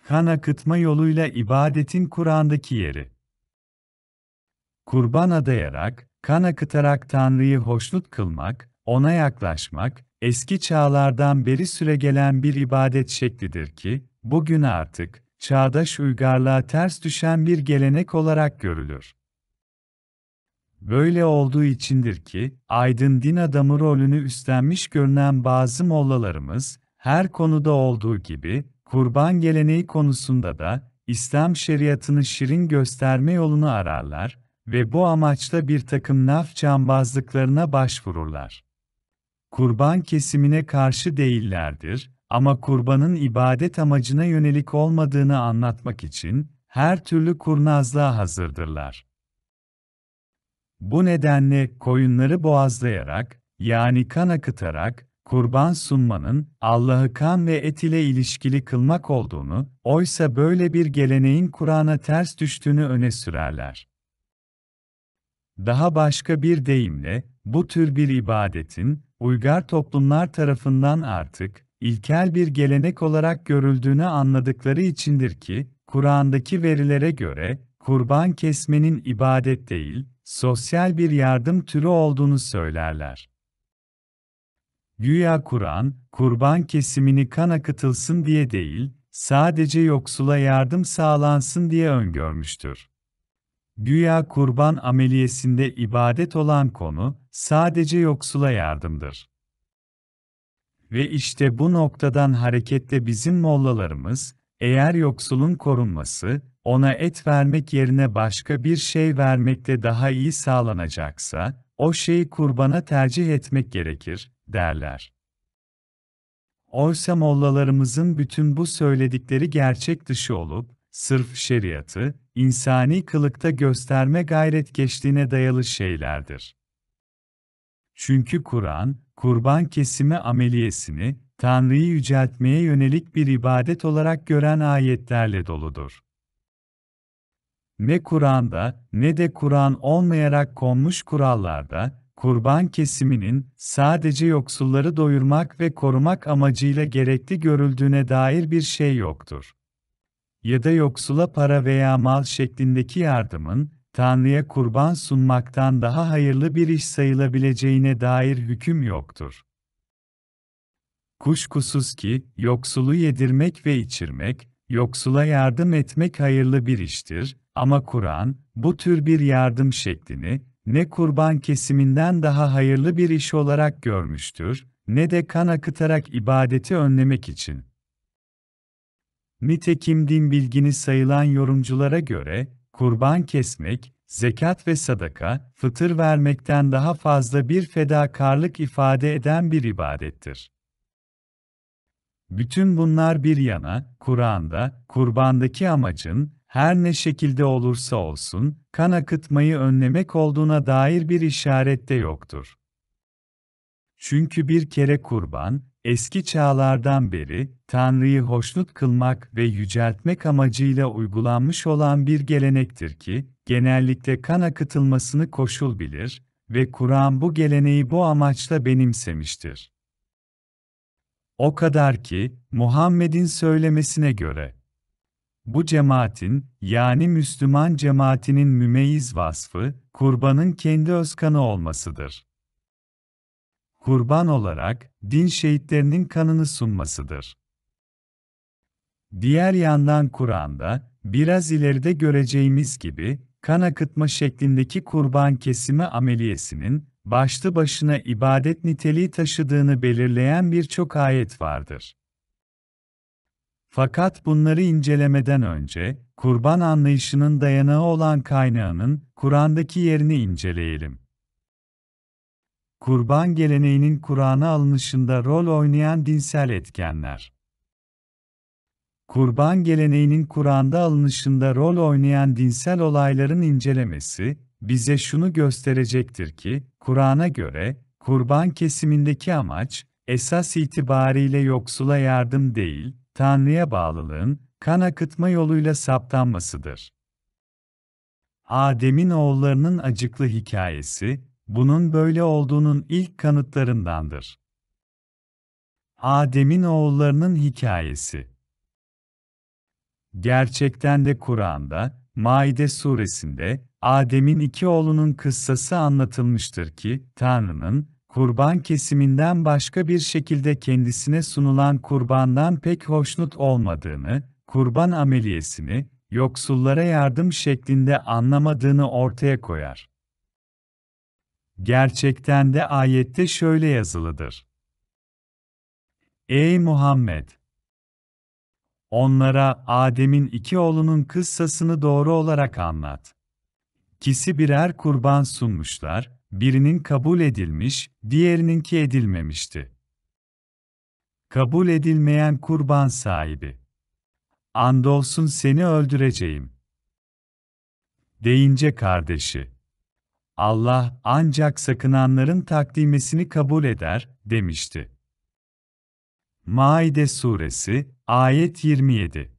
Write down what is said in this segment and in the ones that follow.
Kan akıtma yoluyla ibadetin Kur'an'daki yeri. Kurban adayarak, kan akıtarak Tanrı'yı hoşnut kılmak, ona yaklaşmak, eski çağlardan beri süregelen bir ibadet şeklidir ki, bugün artık, çağdaş uygarlığa ters düşen bir gelenek olarak görülür. Böyle olduğu içindir ki, aydın din adamı rolünü üstlenmiş görünen bazı mollalarımız, her konuda olduğu gibi, kurban geleneği konusunda da, İslam şeriatını şirin gösterme yolunu ararlar ve bu amaçla bir takım laf cambazlıklarına başvururlar. Kurban kesimine karşı değillerdir ama kurbanın ibadet amacına yönelik olmadığını anlatmak için, her türlü kurnazlığa hazırdırlar. Bu nedenle koyunları boğazlayarak, yani kan akıtarak, kurban sunmanın, Allah'ı kan ve et ile ilişkili kılmak olduğunu, oysa böyle bir geleneğin Kur'an'a ters düştüğünü öne sürerler. Daha başka bir deyimle, bu tür bir ibadetin, uygar toplumlar tarafından artık, ilkel bir gelenek olarak görüldüğünü anladıkları içindir ki, Kur'an'daki verilere göre, kurban kesmenin ibadet değil, sosyal bir yardım türü olduğunu söylerler. Güya Kur'an, kurban kesimini kan akıtılsın diye değil, sadece yoksula yardım sağlansın diye öngörmüştür. Güya kurban ameliyesinde ibadet olan konu, sadece yoksula yardımdır. Ve işte bu noktadan hareketle bizim mollalarımız, eğer yoksulun korunması, ona et vermek yerine başka bir şey vermekle daha iyi sağlanacaksa, o şeyi kurbana tercih etmek gerekir, derler. Oysa mollalarımızın bütün bu söyledikleri gerçek dışı olup, sırf şeriatı, insani kılıkta gösterme gayretkeşliğine dayalı şeylerdir. Çünkü Kur'an, kurban kesimi ameliyesini, Tanrı'yı yüceltmeye yönelik bir ibadet olarak gören ayetlerle doludur. Ne Kur'an'da, ne de Kur'an olmayarak konmuş kurallarda, kurban kesiminin, sadece yoksulları doyurmak ve korumak amacıyla gerekli görüldüğüne dair bir şey yoktur. Ya da yoksula para veya mal şeklindeki yardımın, Tanrı'ya kurban sunmaktan daha hayırlı bir iş sayılabileceğine dair hüküm yoktur. Kuşkusuz ki, yoksulu yedirmek ve içirmek, yoksula yardım etmek hayırlı bir iştir, ama Kur'an, bu tür bir yardım şeklini, ne kurban kesiminden daha hayırlı bir iş olarak görmüştür, ne de kan akıtarak ibadeti önlemek için. Nitekim din bilgini sayılan yorumculara göre, kurban kesmek, zekat ve sadaka, fıtır vermekten daha fazla bir fedakarlık ifade eden bir ibadettir. Bütün bunlar bir yana, Kur'an'da, kurbandaki amacın, her ne şekilde olursa olsun, kan akıtmayı önlemek olduğuna dair bir işaret de yoktur. Çünkü bir kere kurban, eski çağlardan beri, Tanrı'yı hoşnut kılmak ve yüceltmek amacıyla uygulanmış olan bir gelenektir ki, genellikle kan akıtılmasını koşul bilir ve Kur'an bu geleneği bu amaçla benimsemiştir. O kadar ki, Muhammed'in söylemesine göre, bu cemaatin, yani Müslüman cemaatinin mümeyyiz vasfı, kurbanın kendi özkanı olmasıdır. Kurban olarak, din şehitlerinin kanını sunmasıdır. Diğer yandan Kur'an'da, biraz ileride göreceğimiz gibi, kan akıtma şeklindeki kurban kesimi ameliyesinin, başlı başına ibadet niteliği taşıdığını belirleyen birçok ayet vardır. Fakat bunları incelemeden önce, kurban anlayışının dayanağı olan kaynağının, Kur'an'daki yerini inceleyelim. Kurban geleneğinin Kur'an'a alınışında rol oynayan dinsel etkenler. Kurban geleneğinin Kur'an'da alınışında rol oynayan dinsel olayların incelemesi, bize şunu gösterecektir ki, Kur'an'a göre, kurban kesimindeki amaç, esas itibariyle yoksula yardım değil, Tanrı'ya bağlılığın, kan akıtma yoluyla saptanmasıdır. Adem'in oğullarının acıklı hikayesi, bunun böyle olduğunun ilk kanıtlarındandır. Adem'in oğullarının hikayesi. Gerçekten de Kur'an'da, Maide suresinde, Adem'in iki oğlunun kıssası anlatılmıştır ki, Tanrı'nın, kurban kesiminden başka bir şekilde kendisine sunulan kurbandan pek hoşnut olmadığını, kurban ameliyesini, yoksullara yardım şeklinde anlamadığını ortaya koyar. Gerçekten de ayette şöyle yazılıdır: Ey Muhammed! Onlara Adem'in iki oğlunun kıssasını doğru olarak anlat. İkisi birer kurban sunmuşlar, birinin kabul edilmiş, diğerininki edilmemişti. Kabul edilmeyen kurban sahibi. Andolsun seni öldüreceğim deyince kardeşi, Allah ancak sakınanların takdimesini kabul eder, demişti. Maide suresi, ayet 27.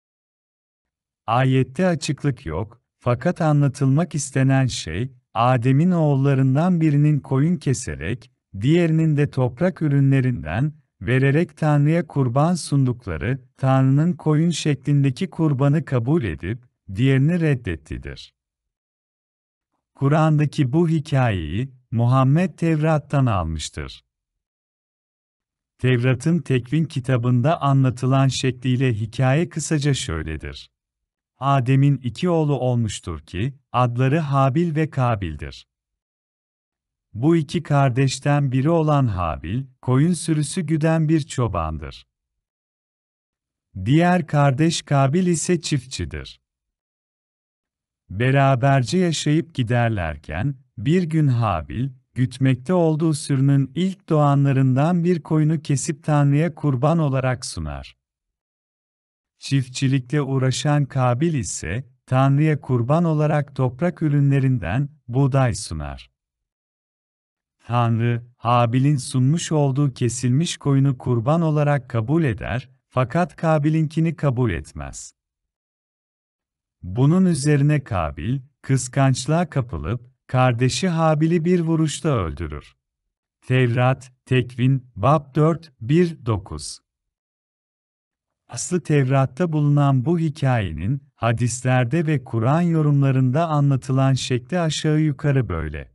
Ayette açıklık yok, fakat anlatılmak istenen şey, Adem'in oğullarından birinin koyun keserek, diğerinin de toprak ürünlerinden, vererek Tanrı'ya kurban sundukları, Tanrı'nın koyun şeklindeki kurbanı kabul edip, diğerini reddettidir. Kur'an'daki bu hikayeyi, Muhammed Tevrat'tan almıştır. Tevrat'ın Tekvin kitabında anlatılan şekliyle hikaye kısaca şöyledir. Adem'in iki oğlu olmuştur ki, adları Habil ve Kabil'dir. Bu iki kardeşten biri olan Habil, koyun sürüsü güden bir çobandır. Diğer kardeş Kabil ise çiftçidir. Beraberce yaşayıp giderlerken, bir gün Habil, gütmekte olduğu sürünün ilk doğanlarından bir koyunu kesip Tanrı'ya kurban olarak sunar. Çiftçilikle uğraşan Kabil ise, Tanrı'ya kurban olarak toprak ürünlerinden buğday sunar. Tanrı, Habil'in sunmuş olduğu kesilmiş koyunu kurban olarak kabul eder, fakat Kabil'inkini kabul etmez. Bunun üzerine Kabil, kıskançlığa kapılıp, kardeşi Habil'i bir vuruşta öldürür. Tevrat, Tekvin, Bab 4, 1-9. Aslı Tevrat'ta bulunan bu hikayenin, hadislerde ve Kur'an yorumlarında anlatılan şekli aşağı yukarı böyle.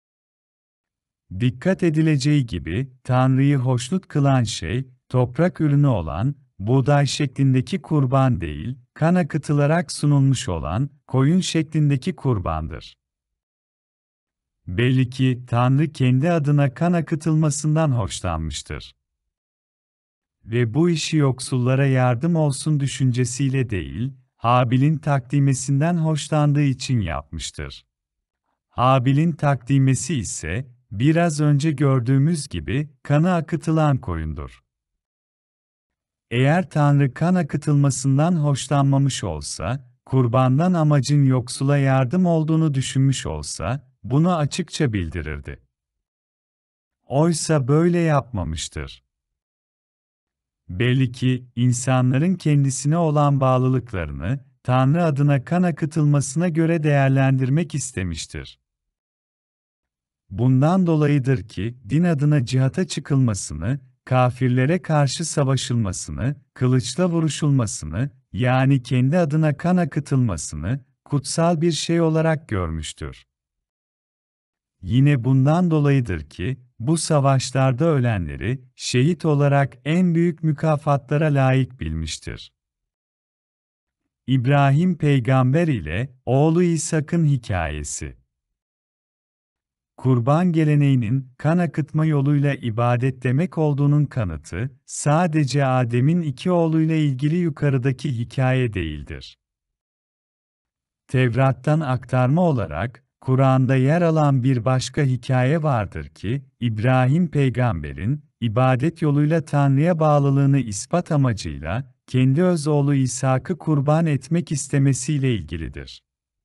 Dikkat edileceği gibi, Tanrı'yı hoşnut kılan şey, toprak ürünü olan, buğday şeklindeki kurban değil, kan akıtılarak sunulmuş olan, koyun şeklindeki kurbandır. Belli ki, Tanrı kendi adına kan akıtılmasından hoşlanmıştır. Ve bu işi yoksullara yardım olsun düşüncesiyle değil, Habil'in takdimesinden hoşlandığı için yapmıştır. Habil'in takdimesi ise, biraz önce gördüğümüz gibi, kanı akıtılan koyundur. Eğer Tanrı kan akıtılmasından hoşlanmamış olsa, kurbandan amacın yoksula yardım olduğunu düşünmüş olsa, bunu açıkça bildirirdi. Oysa böyle yapmamıştır. Belli ki, insanların kendisine olan bağlılıklarını, Tanrı adına kan akıtılmasına göre değerlendirmek istemiştir. Bundan dolayıdır ki, din adına cihata çıkılmasını, kafirlere karşı savaşılmasını, kılıçla vuruşulmasını, yani kendi adına kan akıtılmasını, kutsal bir şey olarak görmüştür. Yine bundan dolayıdır ki, bu savaşlarda ölenleri, şehit olarak en büyük mükafatlara layık bilmiştir. İbrahim peygamber ile oğlu İshak'ın hikayesi. Kurban geleneğinin, kan akıtma yoluyla ibadet demek olduğunun kanıtı, sadece Adem'in iki oğluyla ilgili yukarıdaki hikaye değildir. Tevrat'tan aktarma olarak, Kur'an'da yer alan bir başka hikaye vardır ki, İbrahim peygamberin, ibadet yoluyla Tanrı'ya bağlılığını ispat amacıyla, kendi öz oğlu İshak'ı kurban etmek istemesiyle ilgilidir.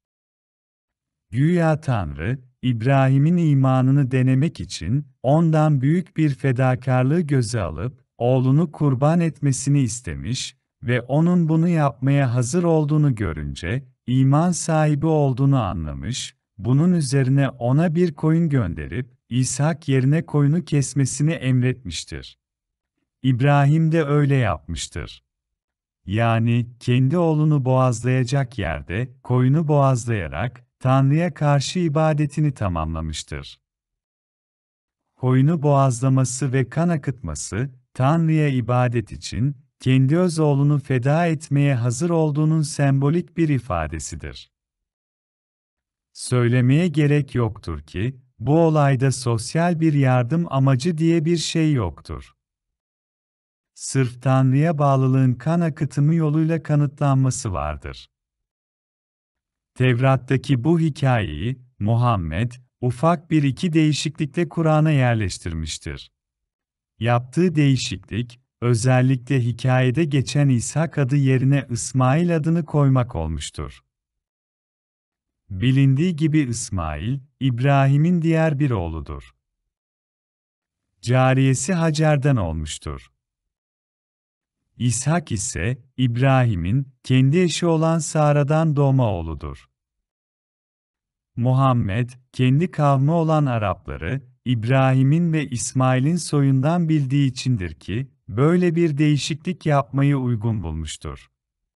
Güya Tanrı, İbrahim'in imanını denemek için, ondan büyük bir fedakarlığı göze alıp, oğlunu kurban etmesini istemiş ve onun bunu yapmaya hazır olduğunu görünce, iman sahibi olduğunu anlamış, bunun üzerine ona bir koyun gönderip, İshak yerine koyunu kesmesini emretmiştir. İbrahim de öyle yapmıştır. Yani kendi oğlunu boğazlayacak yerde koyunu boğazlayarak Tanrı'ya karşı ibadetini tamamlamıştır. Koyunu boğazlaması ve kan akıtması, Tanrı'ya ibadet için kendi öz oğlunu feda etmeye hazır olduğunun sembolik bir ifadesidir. Söylemeye gerek yoktur ki, bu olayda sosyal bir yardım amacı diye bir şey yoktur. Sırf Tanrı'ya bağlılığın kan akıtımı yoluyla kanıtlanması vardır. Tevrat'taki bu hikayeyi, Muhammed, ufak bir iki değişiklikle Kur'an'a yerleştirmiştir. Yaptığı değişiklik, özellikle hikayede geçen İshak adı yerine İsmail adını koymak olmuştur. Bilindiği gibi İsmail, İbrahim'in diğer bir oğludur. Cariyesi Hacer'den olmuştur. İshak ise, İbrahim'in, kendi eşi olan Sara'dan doğma oğludur. Muhammed, kendi kavmi olan Arapları, İbrahim'in ve İsmail'in soyundan bildiği içindir ki, böyle bir değişiklik yapmayı uygun bulmuştur.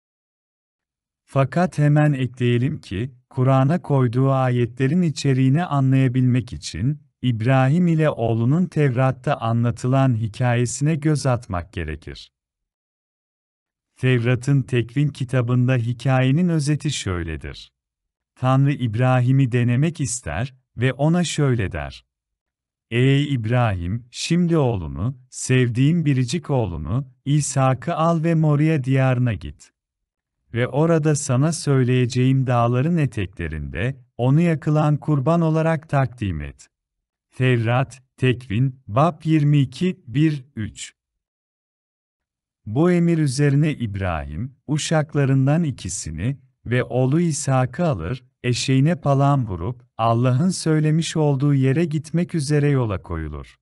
Fakat hemen ekleyelim ki, Kur'an'a koyduğu ayetlerin içeriğini anlayabilmek için, İbrahim ile oğlunun Tevrat'ta anlatılan hikayesine göz atmak gerekir. Tevrat'ın Tekvin kitabında hikayenin özeti şöyledir. Tanrı İbrahim'i denemek ister ve ona şöyle der. Ey İbrahim, şimdi oğlunu, sevdiğim biricik oğlunu, İshak'ı al ve Moria diyarına git. Ve orada sana söyleyeceğim dağların eteklerinde, onu yakılan kurban olarak takdim et. Tevrat, Tekvin, Bab 22, 1-3. Bu emir üzerine İbrahim, uşaklarından ikisini ve oğlu İshak'ı alır, eşeğine palan vurup, Allah'ın söylemiş olduğu yere gitmek üzere yola koyulur.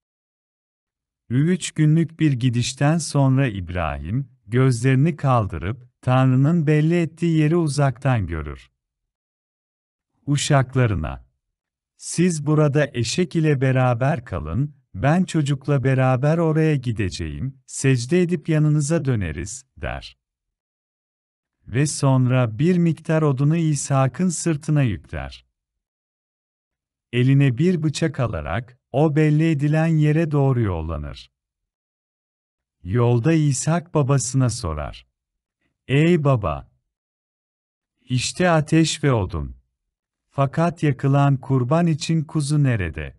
3 günlük bir gidişten sonra İbrahim, gözlerini kaldırıp, Tanrı'nın belli ettiği yeri uzaktan görür. Uşaklarına, siz burada eşek ile beraber kalın, ben çocukla beraber oraya gideceğim, secde edip yanınıza döneriz, der. Ve sonra bir miktar odunu İshak'ın sırtına yükler. Eline bir bıçak alarak, o belli edilen yere doğru yollanır. Yolda İshak babasına sorar. Ey baba! İşte ateş ve odun. Fakat yakılan kurban için kuzu nerede?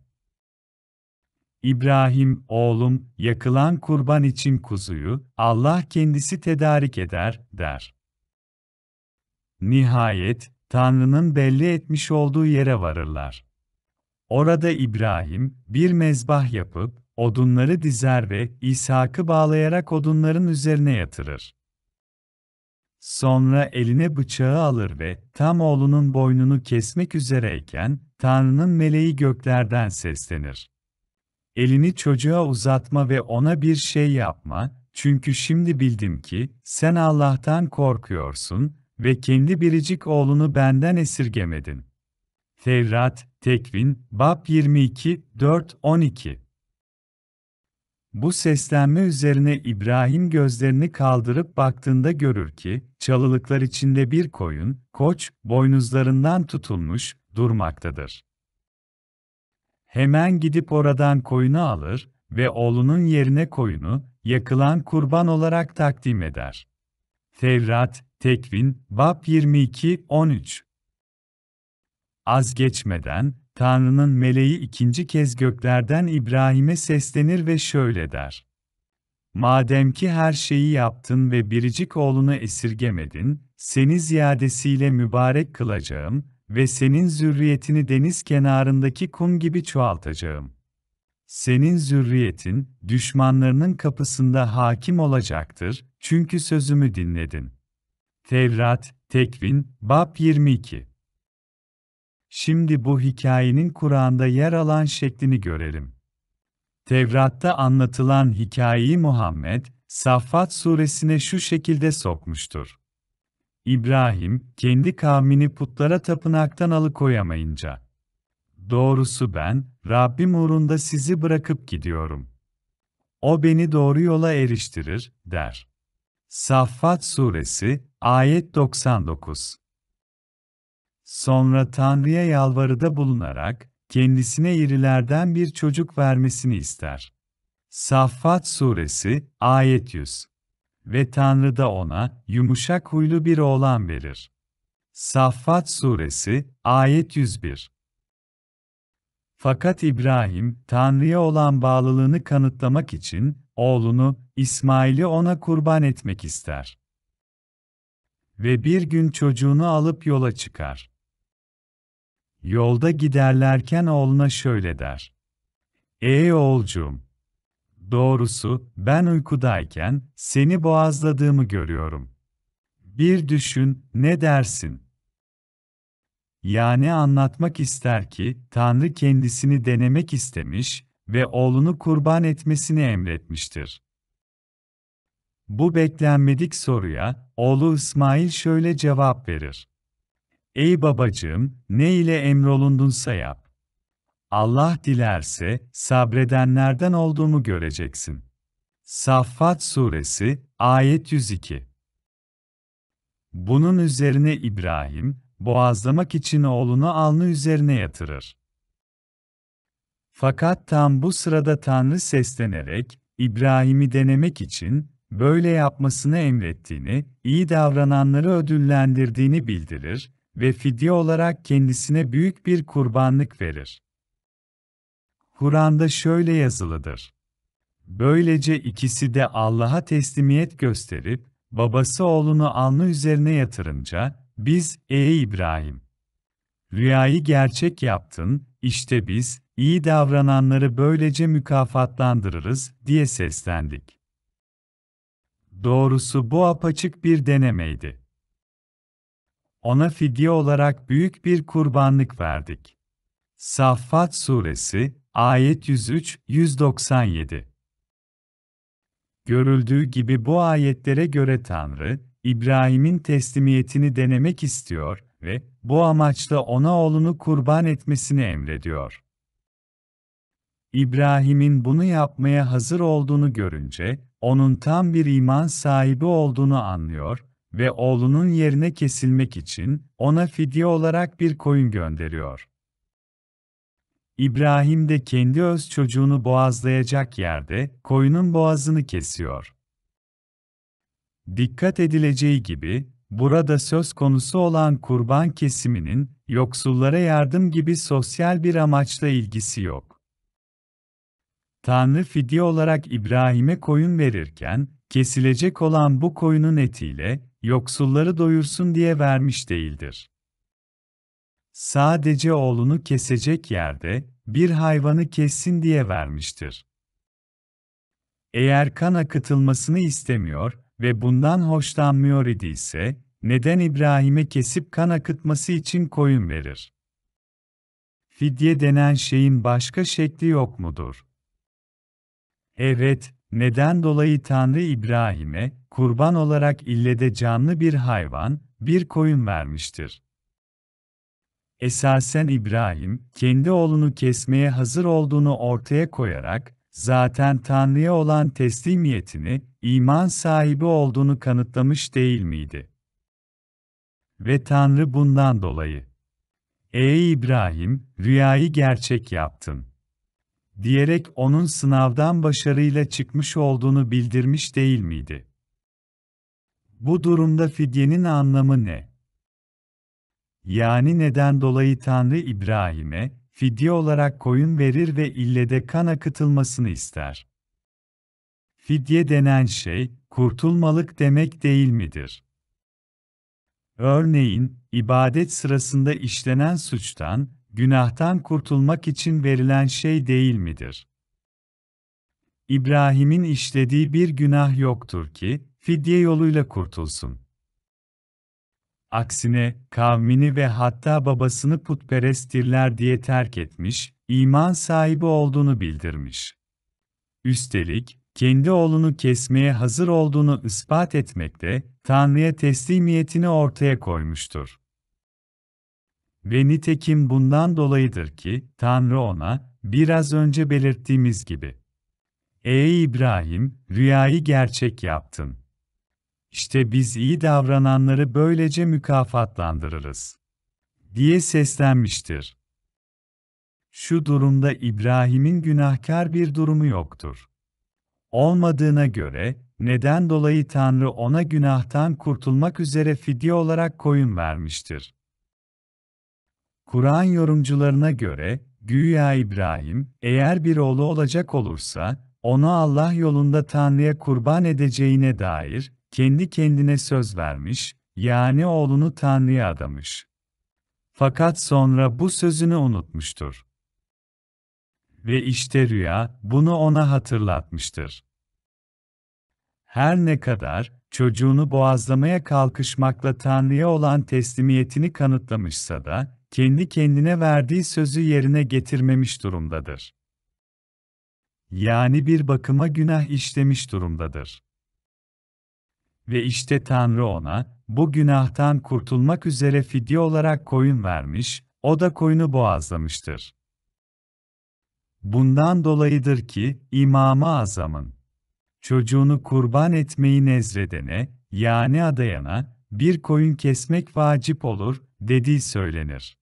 İbrahim, oğlum, yakılan kurban için kuzuyu, Allah kendisi tedarik eder, der. Nihayet, Tanrı'nın belli etmiş olduğu yere varırlar. Orada İbrahim, bir mezbah yapıp, odunları dizer ve İshak'ı bağlayarak odunların üzerine yatırır. Sonra eline bıçağı alır ve tam oğlunun boynunu kesmek üzereyken, Tanrı'nın meleği göklerden seslenir. Elini çocuğa uzatma ve ona bir şey yapma, çünkü şimdi bildim ki, sen Allah'tan korkuyorsun ve kendi biricik oğlunu benden esirgemedin. Tevrat, Tekvin, Bab 22, 4-12. Bu seslenme üzerine İbrahim gözlerini kaldırıp baktığında görür ki, çalılıklar içinde bir koyun, koç, boynuzlarından tutulmuş, durmaktadır. Hemen gidip oradan koyunu alır ve oğlunun yerine koyunu, yakılan kurban olarak takdim eder. Tevrat, Tekvin, Bab 22, 13. Az geçmeden, Tanrı'nın meleği ikinci kez göklerden İbrahim'e seslenir ve şöyle der. Madem ki her şeyi yaptın ve biricik oğlunu esirgemedin, seni ziyadesiyle mübarek kılacağım ve senin zürriyetini deniz kenarındaki kum gibi çoğaltacağım. Senin zürriyetin, düşmanlarının kapısında hakim olacaktır, çünkü sözümü dinledin. Tevrat, Tekvin, Bab 22. Şimdi bu hikayenin Kur'an'da yer alan şeklini görelim. Tevrat'ta anlatılan hikayeyi Muhammed, Saffat suresine şu şekilde sokmuştur. İbrahim, kendi kavmini putlara tapınaktan alıkoyamayınca. Doğrusu ben, Rabbim uğrunda sizi bırakıp gidiyorum. O beni doğru yola eriştirir, der. Saffat Suresi, ayet 99. Sonra Tanrı'ya yalvarıda bulunarak, kendisine irilerden bir çocuk vermesini ister. Saffat Suresi, ayet 100. Ve Tanrı da ona, yumuşak huylu bir oğlan verir. Saffat Suresi, ayet 101. Fakat İbrahim, Tanrı'ya olan bağlılığını kanıtlamak için, oğlunu, İsmail'i ona kurban etmek ister. Ve bir gün çocuğunu alıp yola çıkar. Yolda giderlerken oğluna şöyle der: "Ey oğulcuğum! Doğrusu, ben uykudayken, seni boğazladığımı görüyorum. Bir düşün, ne dersin?" Yani anlatmak ister ki, Tanrı kendisini denemek istemiş ve oğlunu kurban etmesini emretmiştir. Bu beklenmedik soruya, oğlu İsmail şöyle cevap verir: "Ey babacığım, ne ile emrolundunsa yap. Allah dilerse, sabredenlerden olduğumu göreceksin." Saffat Suresi, ayet 102. Bunun üzerine İbrahim, boğazlamak için oğlunu alnı üzerine yatırır. Fakat tam bu sırada Tanrı seslenerek, İbrahim'i denemek için, böyle yapmasını emrettiğini, iyi davrananları ödüllendirdiğini bildirir ve fidye olarak kendisine büyük bir kurbanlık verir. Kur'an'da şöyle yazılıdır: "Böylece ikisi de Allah'a teslimiyet gösterip, babası oğlunu alnı üzerine yatırınca, biz, ey İbrahim! Rüyayı gerçek yaptın, işte biz, iyi davrananları böylece mükafatlandırırız," diye seslendik. Doğrusu bu apaçık bir denemeydi. Ona fidye olarak büyük bir kurbanlık verdik. Saffat Suresi, ayet 103-197. Görüldüğü gibi bu ayetlere göre Tanrı, İbrahim'in teslimiyetini denemek istiyor ve bu amaçla ona oğlunu kurban etmesini emrediyor. İbrahim'in bunu yapmaya hazır olduğunu görünce, onun tam bir iman sahibi olduğunu anlıyor ve oğlunun yerine kesilmek için ona fidye olarak bir koyun gönderiyor. İbrahim de kendi öz çocuğunu boğazlayacak yerde koyunun boğazını kesiyor. Dikkat edileceği gibi, burada söz konusu olan kurban kesiminin, yoksullara yardım gibi sosyal bir amaçla ilgisi yok. Tanrı fidye olarak İbrahim'e koyun verirken, kesilecek olan bu koyunun etiyle, yoksulları doyursun diye vermiş değildir. Sadece oğlunu kesecek yerde, bir hayvanı kessin diye vermiştir. Eğer kan akıtılmasını istemiyor ve bundan hoşlanmıyor idiyse, neden İbrahim'e kesip kan akıtması için koyun verir? Fidye denen şeyin başka şekli yok mudur? Evet, neden dolayı Tanrı İbrahim'e, kurban olarak ille de canlı bir hayvan, bir koyun vermiştir? Esasen İbrahim, kendi oğlunu kesmeye hazır olduğunu ortaya koyarak, zaten Tanrı'ya olan teslimiyetini, iman sahibi olduğunu kanıtlamış değil miydi? Ve Tanrı bundan dolayı, "Ey İbrahim, rüyayı gerçek yaptın," diyerek onun sınavdan başarıyla çıkmış olduğunu bildirmiş değil miydi? Bu durumda fidyenin anlamı ne? Yani neden dolayı Tanrı İbrahim'e, fidye olarak koyun verir ve ille de kan akıtılmasını ister? Fidye denen şey, kurtulmalık demek değil midir? Örneğin, ibadet sırasında işlenen suçtan, günahtan kurtulmak için verilen şey değil midir? İbrahim'in işlediği bir günah yoktur ki, fidye yoluyla kurtulsun. Aksine, kavmini ve hatta babasını putperesttirler diye terk etmiş, iman sahibi olduğunu bildirmiş. Üstelik, kendi oğlunu kesmeye hazır olduğunu ispat etmekte, Tanrı'ya teslimiyetini ortaya koymuştur. Ve nitekim bundan dolayıdır ki, Tanrı ona, biraz önce belirttiğimiz gibi, "Ey İbrahim, rüyayı gerçek yaptın." İşte biz iyi davrananları böylece mükafatlandırırız, diye seslenmiştir. Şu durumda İbrahim'in günahkar bir durumu yoktur. Olmadığına göre, neden dolayı Tanrı ona günahtan kurtulmak üzere fidye olarak koyun vermiştir? Kur'an yorumcularına göre, güya İbrahim, eğer bir oğlu olacak olursa, onu Allah yolunda Tanrı'ya kurban edeceğine dair, kendi kendine söz vermiş, yani oğlunu Tanrı'ya adamış. Fakat sonra bu sözünü unutmuştur. Ve işte rüya, bunu ona hatırlatmıştır. Her ne kadar, çocuğunu boğazlamaya kalkışmakla Tanrı'ya olan teslimiyetini kanıtlamışsa da, kendi kendine verdiği sözü yerine getirmemiş durumdadır. Yani bir bakıma günah işlemiş durumdadır. Ve işte Tanrı ona, bu günahtan kurtulmak üzere fidye olarak koyun vermiş, o da koyunu boğazlamıştır. Bundan dolayıdır ki, İmam-ı Azam'ın çocuğunu kurban etmeyi nezredene, yani adayana, bir koyun kesmek vacip olur, dediği söylenir.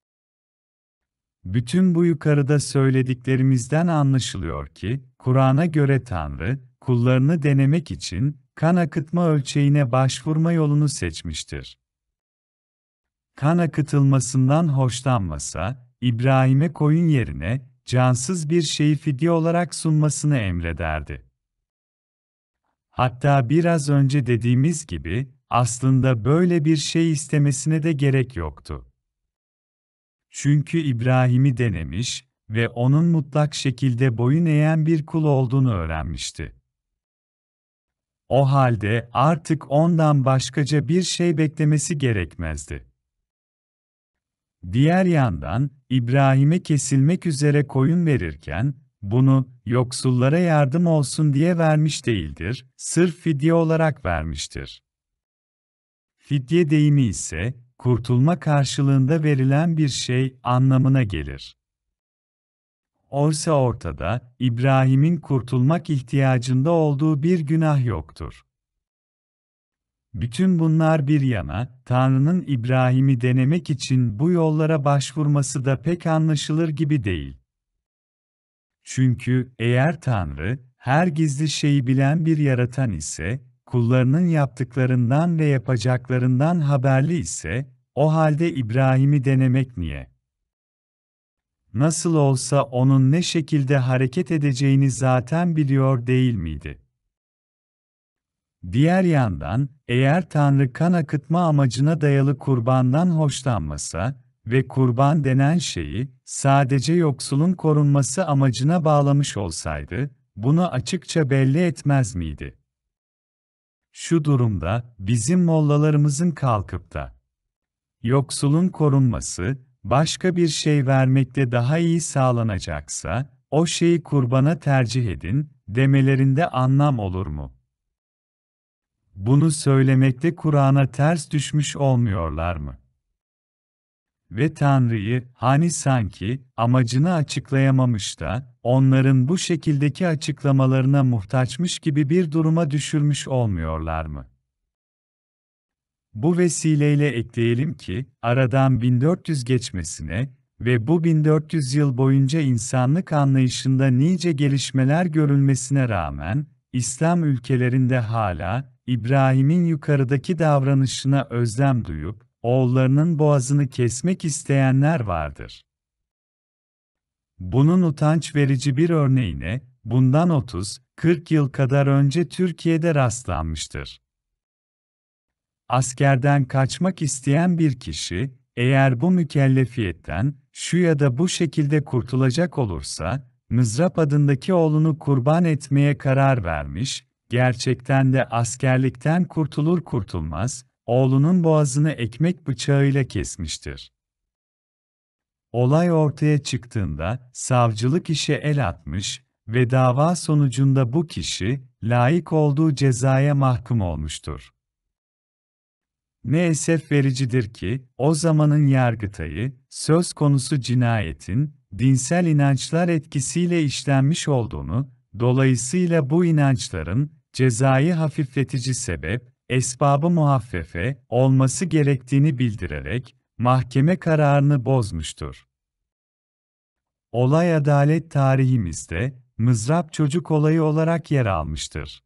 Bütün bu yukarıda söylediklerimizden anlaşılıyor ki, Kur'an'a göre Tanrı, kullarını denemek için, kan akıtma ölçeğine başvurma yolunu seçmiştir. Kan akıtılmasından hoşlanmasa, İbrahim'e koyun yerine, cansız bir şeyi fidye olarak sunmasını emrederdi. Hatta biraz önce dediğimiz gibi, aslında böyle bir şey istemesine de gerek yoktu. Çünkü İbrahim'i denemiş ve onun mutlak şekilde boyun eğen bir kul olduğunu öğrenmişti. O halde artık ondan başkaca bir şey beklemesi gerekmezdi. Diğer yandan, İbrahim'e kesilmek üzere koyun verirken, bunu, yoksullara yardım olsun diye vermiş değildir, sırf fidye olarak vermiştir. Fidye deyimi ise, kurtulma karşılığında verilen bir şey anlamına gelir. Oysa ortada, İbrahim'in kurtulmak ihtiyacında olduğu bir günah yoktur. Bütün bunlar bir yana, Tanrı'nın İbrahim'i denemek için bu yollara başvurması da pek anlaşılır gibi değil. Çünkü eğer Tanrı, her gizli şeyi bilen bir yaratan ise, kullarının yaptıklarından ve yapacaklarından haberli ise, o halde İbrahim'i denemek niye? Nasıl olsa onun ne şekilde hareket edeceğini zaten biliyor değil miydi? Diğer yandan, eğer Tanrı kan akıtma amacına dayalı kurbandan hoşlanmasa ve kurban denen şeyi sadece yoksulun korunması amacına bağlamış olsaydı, bunu açıkça belli etmez miydi? Şu durumda, bizim mollalarımızın kalkıp da yoksulun korunması, başka bir şey vermekle daha iyi sağlanacaksa, o şeyi kurbana tercih edin, demelerinde anlam olur mu? Bunu söylemekte Kur'an'a ters düşmüş olmuyorlar mı? Ve Tanrı'yı, hani sanki, amacını açıklayamamış da, onların bu şekildeki açıklamalarına muhtaçmış gibi bir duruma düşürmüş olmuyorlar mı? Bu vesileyle ekleyelim ki, aradan 1400 geçmesine ve bu 1400 yıl boyunca insanlık anlayışında nice gelişmeler görülmesine rağmen, İslam ülkelerinde hala, İbrahim'in yukarıdaki davranışına özlem duyup, oğullarının boğazını kesmek isteyenler vardır. Bunun utanç verici bir örneğine, bundan 30-40 yıl kadar önce Türkiye'de rastlanmıştır. Askerden kaçmak isteyen bir kişi, eğer bu mükellefiyetten, şu ya da bu şekilde kurtulacak olursa, Mızrap adındaki oğlunu kurban etmeye karar vermiş, gerçekten de askerlikten kurtulur kurtulmaz, oğlunun boğazını ekmek bıçağıyla kesmiştir. Olay ortaya çıktığında, savcılık işe el atmış ve dava sonucunda bu kişi, layık olduğu cezaya mahkum olmuştur. Ne esef vericidir ki, o zamanın Yargıtay'ı, söz konusu cinayetin, dinsel inançlar etkisiyle işlenmiş olduğunu, dolayısıyla bu inançların, cezayı hafifletici sebep, esbabı muhaffefe olması gerektiğini bildirerek mahkeme kararını bozmuştur. Olay adalet tarihimizde mızrap çocuk olayı olarak yer almıştır.